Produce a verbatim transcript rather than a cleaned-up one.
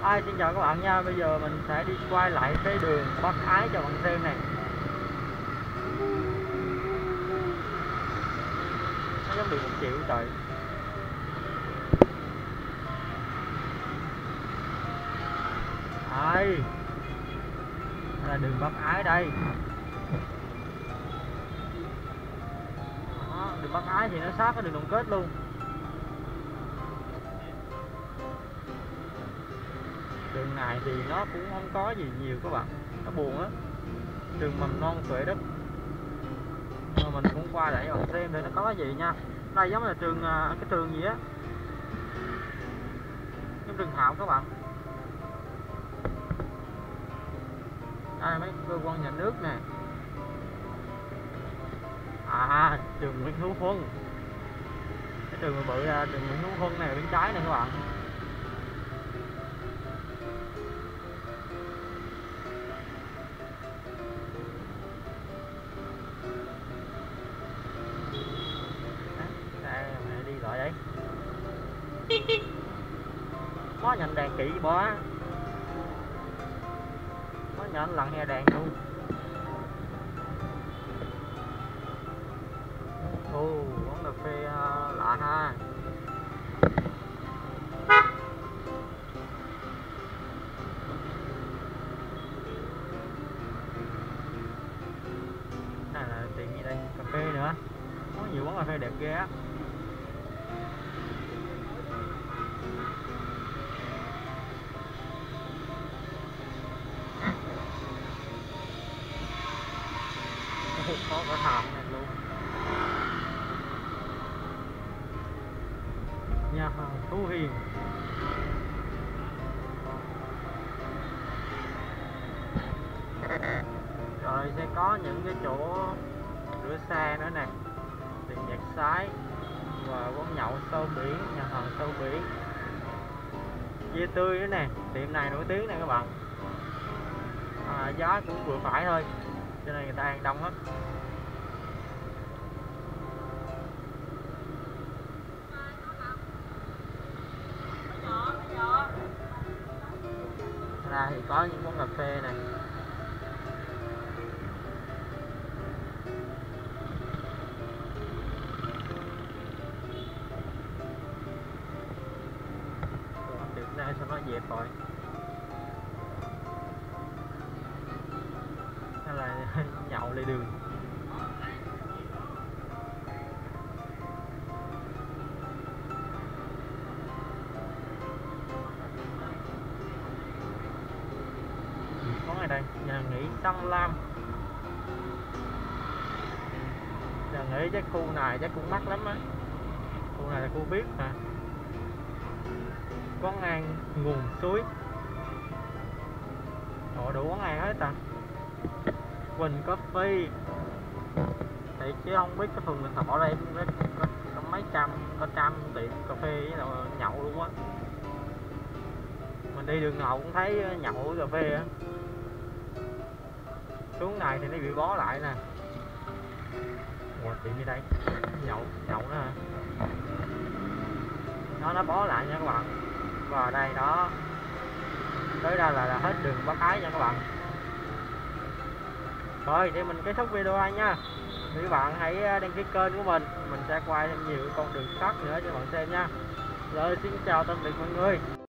Hi, xin chào các bạn nha. Bây giờ mình sẽ đi quay lại cái đường Bắc Ái cho bạn xem này. Nó giống đường một triệu trời. Đây là đường Bắc Ái đây. Đó, đường Bắc Ái thì nó sát cái đường Đoàn Kết luôn. Đường này thì nó cũng không có gì nhiều các bạn, nó buồn á. Trường mầm non Tuệ Đức, nhưng mà mình cũng qua để bạn xem thì nó có cái gì nha. Đây giống là trường cái trường gì á, giống trường học các bạn. Đây mấy cơ quan nhà nước nè. À, trường Nguyễn Hữu Huân. Cái trường bự là trường Nguyễn Hữu Huân này bên trái này các bạn. Đây mẹ đi lại đấy. Có nhận đèn kỹ bó. Có nhận lần hè đèn luôn. Ồ, quán cà phê uh, lạ ha. Này là tiệm gì đây? Cà phê nữa. Có nhiều quán cà phê đẹp ghê á. Có cả hòm này luôn. Nhà hàng Tú Hiền. Rồi sẽ có những cái chỗ rửa xe nữa nè, tiệm nhạc sái và quán nhậu sâu biển, nhà hàng sâu biển, dê tươi nữa nè. Tiệm này nổi tiếng nè các bạn. À, giá cũng vừa phải thôi, cho nên người ta ăn đông lắm. Ra thì có những quán cà phê này. Tiệm này sao nó dẹp rồi, hay là nhậu lề đường. Có ở đây nhà nghỉ Tân Lam. Nhà nghỉ chắc khu này chắc cũng mắc lắm á. Khu này là khu biết mà. Quán ăn nguồn suối. Ồ, đủ quán ăn hết ta. Quỳnh Coffee. Thì chứ không biết cái phường mình Thọ đây có, có, có mấy trăm, có trăm tiệm cà phê với nhậu luôn á. Mình đi đường nào cũng thấy nhậu cà phê á. Xuống này thì nó bị bó lại nè. Ủa, tiệm gì đây? Nhậu, nhậu nữa hả? Nó nó bó lại nha các bạn. Và đây đó. Tới đây là, là hết đường Bắc Ái nha các bạn. Rồi thì mình kết thúc video này nha. Thì các bạn hãy đăng ký kênh của mình. Mình sẽ quay thêm nhiều con đường khác nữa cho bạn xem nha. Rồi xin chào tạm biệt mọi người.